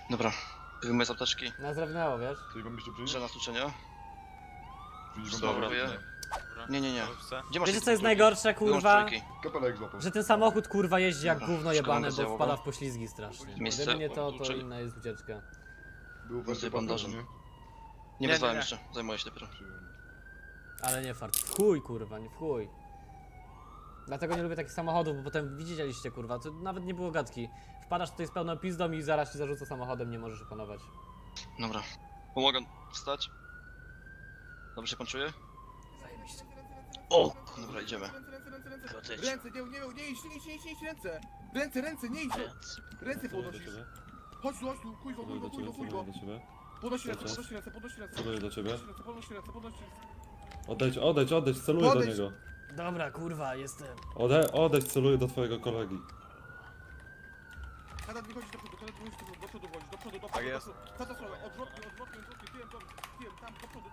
Dobra, wyjmuję z apteczki. Nazrewnęło, wiesz? Że na stuczenia. Dobra. Nie. Gdzie masz Wiecie te co jest trójki? najgorsze, kurwa? Trójki. Kapelek złapał. Że ten samochód kurwa jeździ jak Dobra, gówno szkoda jebane, bez bo jałoga. wpada w poślizgi strasznie. Miejsce Gdyby nie to uczeń. inna jest ucieczka. Był Więcej bandaży. nie? Nie wezwałem jeszcze, zajmuję się dopiero. Ale nie fart. W chuj kurwa, nie w chuj. Dlatego nie lubię takich samochodów, bo potem widzieliście kurwa, to nawet nie było gadki. Wpadasz tutaj z pełną pizdą i zaraz ci zarzuca samochodem, nie możesz opanować. Dobra, pomogę wstać. Dobrze się pan czuje? Zajebiście. O! Dobra, idziemy. Ręce, nie iść, ręce. Ręce, nie iść. Ręce podnosisz. Chodź tu, kujwo. Podnoś ręce. Celuję do ciebie. Podnoś ręce. Odejdź, celuję do Podejdź. niego. Dobra kurwa, jestem. Odejdź, celuję do twojego kolegi. Kada wychodzi do przodu, do przodu. Tak jest. Kada stronę, odwrotnie, tyłem, tam, do przodu.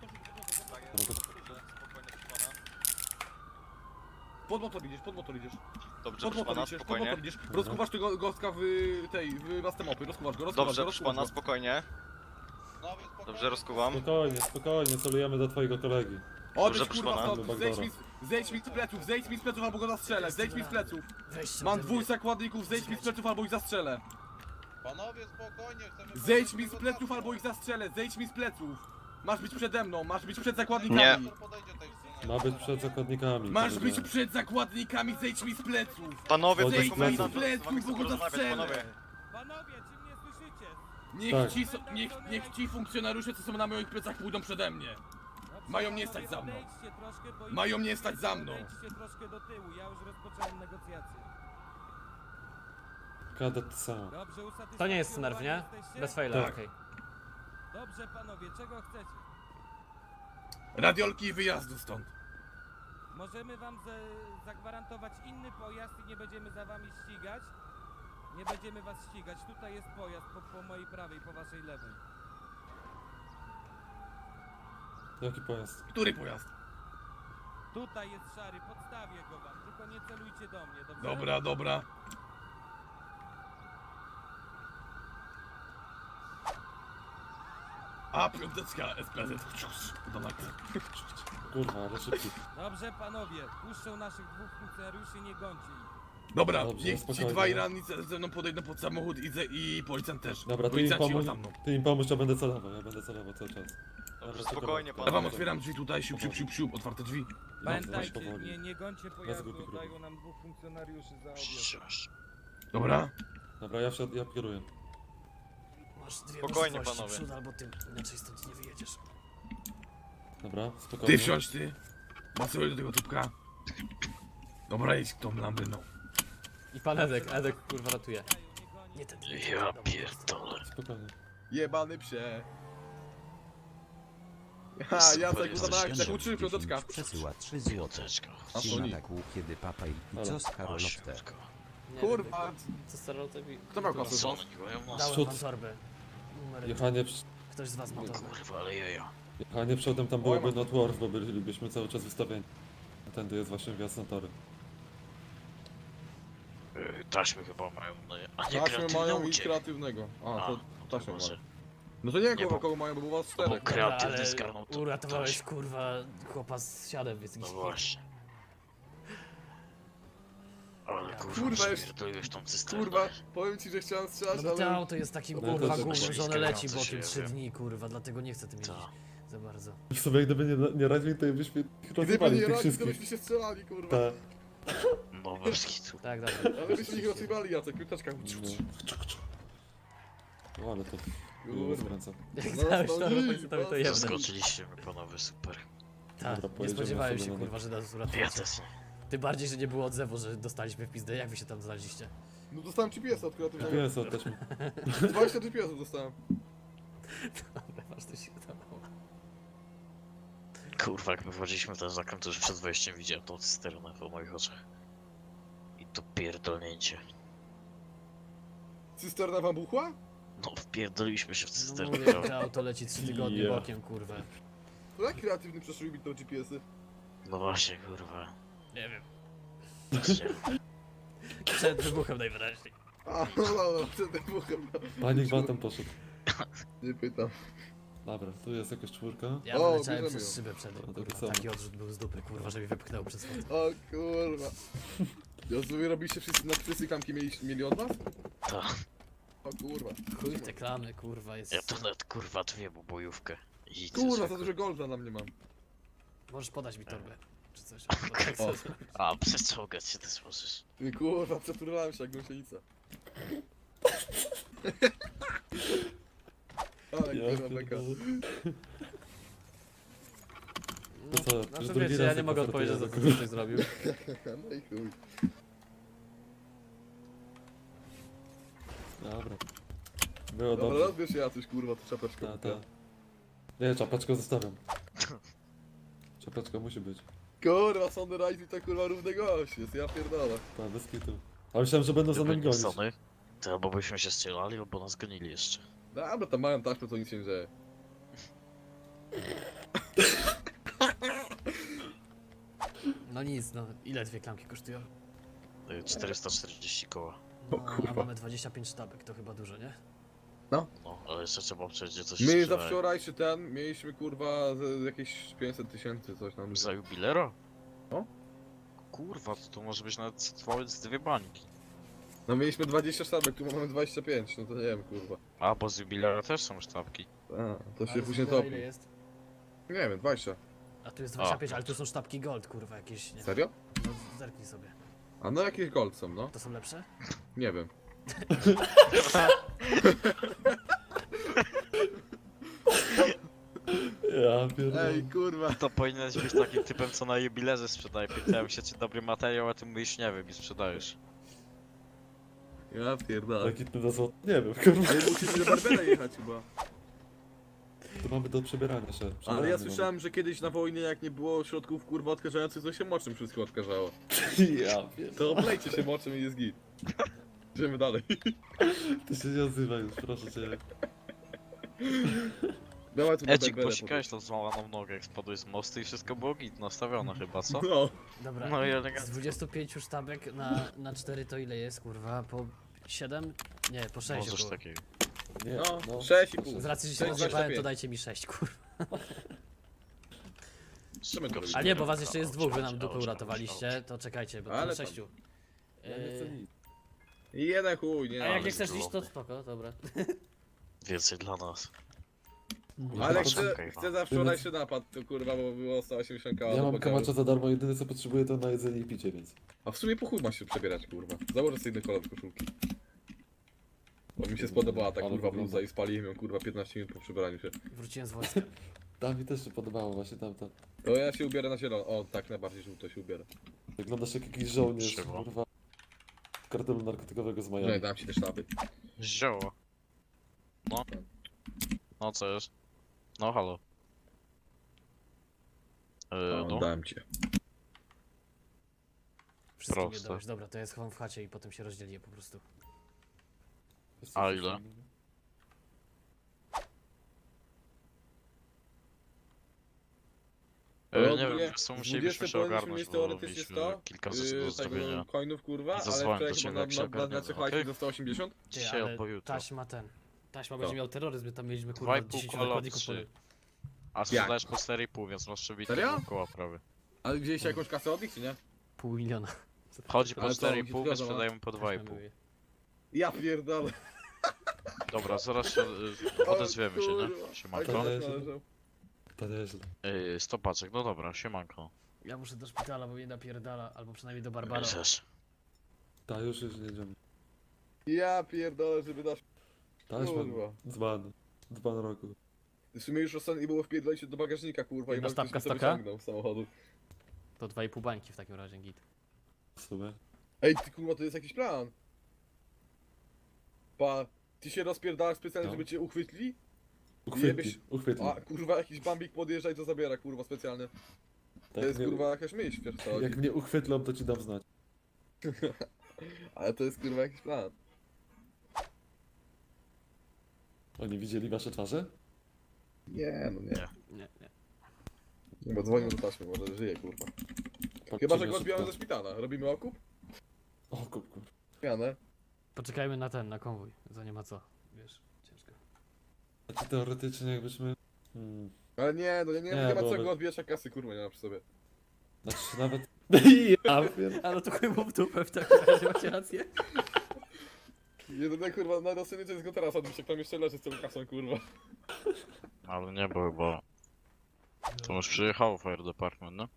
Pod motor idziesz. Dobrze, proszę pana, spokojnie. Rozkuwasz tego gostka w mastemopy, rozkuwasz go. Dobrze, proszę pana, spokojnie. Dobrze, rozkuwam. Spokojnie, celujemy do twojego kolegi. Odejdź proszę kurwa pana. stąd, zejdź mi z pleców albo go zastrzelę, zejdź mi z pleców. Weźcie Mam ode mnie. 2 zakładników, zejdź mi z pleców albo ich zastrzelę. Panowie, spokojnie, chcemy... Zejdź mi z pleców albo ich zastrzelę, zejdź mi z pleców. Masz być przede mną, masz być przed zakładnikami. Nie. Ma być przed zakładnikami. Masz być przed zakładnikami, zejdź mi z pleców. Panowie, Zejdź coś mi z komendant, pleców, z wami chcę bo go porozmawiać, zastrzelę. panowie. Panowie, czy mnie słyszycie? Niech ci funkcjonariusze, co są na moich plecach, pójdą przede mnie. Mają nie stać za mną. Odejdźcie troszkę, bo Mają nie stać za mną. Odejdźcie troszkę do tyłu, ja już rozpocząłem negocjacje. Kadet sam. Dobrze, usatysfakcjonowani To nie jest smurf, nie? jesteście? Bez faila, Tak. okej. Dobrze panowie, czego chcecie? Radiolki i wyjazdu stąd. Możemy wam zagwarantować inny pojazd i nie będziemy za wami ścigać. Nie będziemy was ścigać, tutaj jest pojazd po mojej prawej, po waszej lewej. Jaki pojazd? Który pojazd? Tutaj jest szary, podstawię go wam, tylko nie celujcie do mnie, dobrze? Dobra. A, piąteczka, SPZ. Kurwa, ale szybki. Dobrze panowie, puszczą naszych 2 funkcjonariuszy, nie gońcie ich. Dobra, Dobrze, niech ci spokojnie. 2 Irani ze mną podejdą pod samochód i policjant też. Dobra, Policjanci za mną. ty im pomóż, ja będę celował cały czas. Dobrze, Dobra, spokojnie, tylko- Ja wam panowie. otwieram drzwi tutaj, siup, otwarte drzwi. Pamiętajcie, powoli. nie gońcie pojazdu, grupi grupi. dają nam 2 funkcjonariuszy za objazd. Dobra? Dobra, ja kieruję. Masz dwie Spokojnie, możliwości, panowie. przód albo tył, inaczej stąd nie wyjedziesz. Dobra, spokojnie. Ty wsiądź, ty. Masuj do tego tubka. Dobra, idź tą lambyną. I pan Edek kurwa ratuje. Nie ten. Ja pierdolę. Spokojnie. Jebany psie. Ha, Jacek, zabrałem taką 3 piąteczka. Przesyła 3 Złoteczka. złoteczka. Team ataku, kiedy papa i pizzo z Karolowte. Kurwa. Co starał tobie? Kto miał kasę? Co oni mają masę? Dałem Przód. wam torbę. Numer. Jechanie, Ktoś z was ma torbę. Kurwa, ale jaja. jechanie przodem tam byłoby not worth, bo bylibyśmy cały czas wystawieni. A tędy jest właśnie wjazd na tory. Taśmy chyba mają, no nie. A nie Taśmy kreatywny mają i uciek. kreatywnego. A, to taśmy może. mają. No to nie Nie, kurwa, bo- kogo mają, bo było was Bo 4. kreatywny Ale zgarnął to. uratowałeś taśmę. kurwa chłopa z siadem, więc No jakiś właśnie. Ale kurwa, Kurwa, już- przypierdoliłeś tą cysternę. Kurwa, powiem ci, że chciałem strzelać, No bo to ale... auto jest takim No to kurwa też gównem, że ono ślizgające leci się, bokiem ja 3 wiem. dni kurwa, dlatego nie chcę tym jeździć Tak. za bardzo. W sumie gdyby nie radzi, to byśmy ich Gdyby rozjebali nie tych radzi, to wszystkich. byśmy się strzelali, kurwa. Tak. No bez kitu. Tak, dobra. Ale byśmy ich rozjebali, Jacek, piąteczka. No ale to Kurwa. rozkręca. Jak No, dałeś no to, i- policjantowi to jedno. Zaskoczyliście mnie panowie, super. Tak, Dobra, nie pojedziemy spodziewałem sobie się na kurwa, że nas Ja uratujecie. też nie. Tym bardziej, że nie było odzewu, że dostaliśmy w pizdę. Jak wy się tam znaleźliście? No dostałem GPS-a od kreatywnego. GPS oddaliśmy. 20 GPS-ów dostałem. Dobra, masz to się udało. Kurwa, jak my wchodziliśmy w ten zakręt, to już przed wejściem widziałem tą cysternę po moich oczach. I to pierdolnięcie. Cysterna wam buchła? No, wpierdoliliśmy się w No cysternę. mówię, to auto leci 3 tygodnie Ja. bokiem, kurwa. To jak kreatywny przeszły mi to GPS-y? No właśnie, kurwa. Nie wiem. Też nie wiem. Przed wybuchem najwyraźniej. A, no, przed tym buchem. Panik batem poszedł. Nie pytam. Dobra, tu jest jakaś czwórka. Ja O, wyleciałem bierzemy przez ją. szybę przed nim, No to kurwa. samo. Taki odrzut był z dupy, kurwa, że mi wypchnął przez fotel. O kurwa. Ja sobie robiliście wszyscy klamki mieli od was? Tak. O kurwa. Chuj te klamy, kurwa, jest... Ja to nawet kurwa dwie bobojówkę. I Kurwa, za dużo golda na mnie mam. Możesz podać mi torbę, czy coś. Bo tak O. sobie- A, przeczołgać się też możesz. Ty kurwa, przeturlałem się jak gąsienica. Ale Ja kurwa beka. pierdolę. No, To co, już znaczy drugi wiecie, raz ja nie tak mogę odpowiedzieć za to, co ktoś zrobił. No i chuj. Dobra. Było Dobra, dobrze. odbierz się Jacuś, kurwa, to czapeczkę. Ta. Nie, czapeczkę zostawiam. Czapeczka musi być. Kurwa, Sony Rise to kurwa równy gość jest, ja pierdolę. Ta, bez kitu. A myślałem, że będą za nami Gdyby nie gonić. Sony, to albo byśmy się strzelali, albo nas gonili jeszcze. Dobra, tam mają taśmę, to nic się nie dzieje. No nic, no. Ile dwie klamki kosztują? 440 koła. No, a mamy 25 sztabek, to chyba dużo, nie? No, ale jeszcze trzeba przejść coś My za sprzedać. wczorajszy ten, mieliśmy kurwa jakieś 500 tysięcy coś tam. Za jubilera? No. Kurwa, to może być nawet z dwie bańki. No mieliśmy 20 sztabek, tu mamy 25, no to nie wiem kurwa. A, bo z jubilera też są sztabki. A, to się Ale później ile topi. jest? Nie wiem, 20. A tu jest 25, ale tu są sztabki gold, kurwa, jakieś, nie? Serio? No, zerknij sobie. A no jakieś gold są, no? To są lepsze? Nie wiem. Ja pierdolę. Ej, kurwa. To powinieneś być takim typem, co na jubilerze sprzedaje. Pytałem się, czy dobry materiał, a ty mówisz nie wiem i sprzedajesz. Ja pierdolę. Jaki ty na złoto? Nie wiem, kurwa. Ale musicie do Barbera jechać chyba. To mamy do przebierania się. Ale Przebieranie ja mamy. słyszałem, że kiedyś na wojnie jak nie było środków kurwa odkażających, to się moczem wszystko odkażało. Ja pierdolę. To oblejcie się moczem i jest git. Idziemy dalej. Ty się nie odzywaj już, proszę cię. Dawaj tu do Edzik, Barbera posikałeś tą złamaną nogę, jak spadłeś z mostu i wszystko było git nastawione chyba, co? potem. No. Dobra, No i z elegancko. 25 sztabek na 4 to ile jest, kurwa? Po 7? Nie, po 6 Możesz około. takiego. Nie, No, no. 6,5. Z racji, że się 6,25. rozjebałem, to dajcie mi 6, kurwa. Trzymaj to. A nie, bo was jeszcze jest dwóch, wy nam dupę uratowaliście, to czekajcie, bo Ale to tam. 6. Ja nie chcę nic. I jeden chuj, nie. A jak ale nie chcesz iść, to zglądny. spoko, dobra. Więcej dla nas. Ale Patrz, chcę, okej, chcę za wczorajszy napad, to kurwa, bo było 180 koła. Ja do mam pokoju. kamacza za darmo, jedyne co potrzebuję to na jedzenie i picie, więc. A w sumie po chuj masz się przebierać, kurwa. Założę sobie inny kolor koszulki. Bo mi się spodobała ta Ale kurwa wygląda. bluza i spaliłem ją kurwa 15 minut po przebraniu się. Wróciłem z wojska. Tam mi też się podobało właśnie tamto. To ja się ubiorę na zielono. O, tak najbardziej żółto się ubiorę. Wyglądasz jak jakiś żołnierz, Trzeba. kurwa. Kartelu narkotykowego z No i Miami. dam ci te sztaby. Zioło. No. No co jest? No halo. O, No. dam cię. Wszystkie mnie Proste. dałeś, dobra, to ja schowam w chacie i potem się rozdzielię po prostu. Wiesz co, A coś ile? tam- Ale Nie wiem, ogólnie wiesz co, z musielibyśmy 20 się powinniśmy ogarnąć, mieć bo teoretycznie mieliśmy 100 kilka rzeczy do zrobienia. tego coinów kurwa, I ale zadzwoń wczoraj do chyba ciebie, jak się na ogarniemy, czechałeś okej? do 180. Ty, Dzisiaj ale albo jutro. taśma Co? będzie miał terroryzm, my tam mieliśmy kurwa 2,5 10 koła, zakładników 3. A sprzedajesz po 4,5, więc masz przebite Serio? koła prawie. Ale wzięliście jakąś kasę od nich, czy nie? pół miliona. Chodzi po Ale co, 4,5, my zgoda, sprzedajemy po 2,5. Ja pierdolę. Dobra, zaraz się odezwiemy się, nie? kurwa. Siemanko. Ale- Ale należał. To nieźle. 100 paczek, no dobra, siemanko. Ja muszę do szpitala, bo mnie napierdala, albo przynajmniej do Barbara. Też. Ta, już nie jedziemy. Ja pierdolę, żeby nasz... Taśma, Kurwa. dzban. Dzban roku. W sumie już ostatnio było wpierdolić się do bagażnika, kurwa, i Jedna może ktoś sztabka mi to staka? wyciągnął z samochodu. To 2,5 bańki w takim razie, git. W sumie. Ej, ty kurwa, to jest jakiś plan. Pa, ty się rozpierdalasz specjalnie, No. żeby cię uchwytli? Uchwytli, Jebiesz- uchwytli. A, kurwa, jakiś bambik podjeżdża i to zabiera, kurwa, specjalnie. To Tak jest, mnie- kurwa, jakaś myśl, wiesz co chodzi. Jak mnie uchwytlą, to ci dam znać. Ale to jest, kurwa, jakiś plan. Oni widzieli wasze twarze? Nie, no nie. Nie, nie. Bo dzwonił do taśmy, może żyje, kurwa. Patrzcie Chyba, że na go odbijamy szybko. ze szpitala. Robimy okup? O, kup. Zmianę. Poczekajmy na ten, na konwój. Za nie ma co. Wiesz, ciężko. Znaczy teoretycznie jakbyśmy... Ale nie, no nie ma bo- czego odbijać jak kasy, kurwa, nie ma przy sobie. Znaczy nawet... Ja Ale to chuj mu w dupę w takim razie, macie rację. Jedyne kurwa, najdosyjniejsze jest go teraz odbić, jak tam jeszcze leży z tą kasą, kurwa. Ale nie, bo chyba... To już przyjechało Fire Department, no?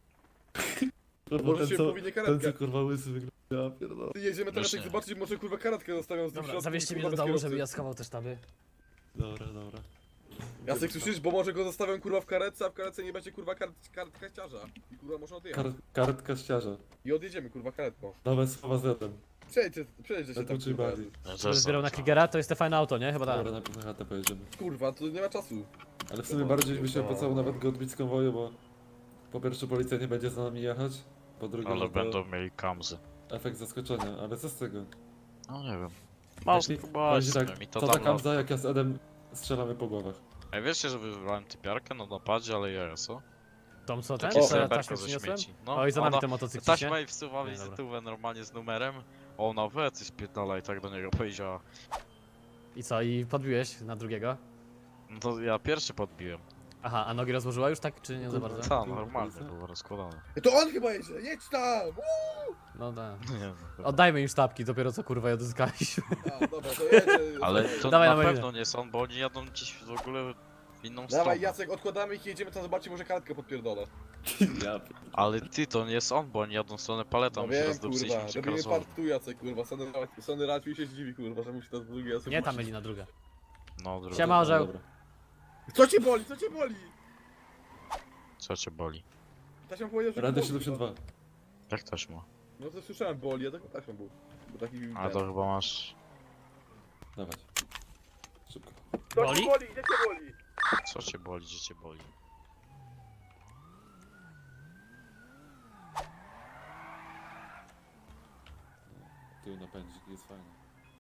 Może się powinien ten karetkę. co kurwa łysy wygląda, ja pierdolę. Ty jedziemy teraz Właśnie. jak zobaczyć, może kurwa karetkę zostawią z tym Dobra, środkiem, zawieźcie mnie kurwa, do bez domu, kierowcy. żeby ja schował te sztaby. Dobra. Jacek, słyszysz? Bo może go zostawią kurwa w karetce, a w karetce nie będzie kurwa karetka ściarza. I kurwa można odjechać. Karetka ściarza. I odjedziemy kurwa karetką. Nowe słowa z jedem. Przejdźcie się tam Uczyj kurwa. bardziej. Będę zbierał na Krigera, to jest te fajne auto, nie? Chyba tak. Dobra, najpierw na chatę pojedziemy. Kurwa, to nie ma czasu. Ale w sumie bardziej by się opłacało nawet go odbić z konwoju, bo... Po pierwsze policja nie będzie za nami jechać, po drugie Ale że to będą mieli kamzy. efekt zaskoczenia, ale co z tego? No nie wiem. Mało Jeśli- spróbować, powiem ci tak, tak, mi to co ta dawno... kamza, jak ja z Edem strzelamy po głowach. Ej, wiecie, że wybrałem typiarkę na napadzie, ale ja co? Tom co ten? Takie Co sobie ja beczka taśmę ze przyniosłem? śmieci. No, Oj, za nami ona- ten motocykl Taśma i wsuwa Nie, wizytówę normalnie z numerem. Ona we coś pierdala i tak do niego powiedziała. I co, i podbiłeś na drugiego? No to ja pierwszy podbiłem. Aha, a nogi rozłożyła już tak, czy nie za bardzo? Ta, normalnie było rozkładane. To on chyba jedzie, jedź tam! No tak. Nie, no, Oddajmy im sztabki, dopiero co kurwa je odzyskaliśmy. A, dobra, to jedzie. ale to Dawaj na na pewno malinę. nie są, bo oni jadą gdzieś w ogóle w inną Dawaj stronę. Jacek, odkładamy ich i jedziemy tam zobaczyć, może karetkę podpierdolę. Ja Ale ty, to nie jest on, bo oni jadą w stronę paletą, No my się wiem, rozdupcyliśmy kurwa, przy robimy krosowym. part tu Jacek, kurwa, Sony Raczej się zdziwi, kurwa, że musi to drugi Jacek. Nie ta mylina druga. No, druga. Siema, orzeł. Dobra. Co cię boli, co cię boli? Co cię boli? Taśma powiedział, że Radio boli, 72. Jak też ma? No to słyszałem, boli, ja taką taśmą był. Bo taki... Ale to chyba masz... Dawać. Szybko. Boli? Gdzie cię boli? Co cię boli, gdzie cię boli? Tył napędzik jest fajny.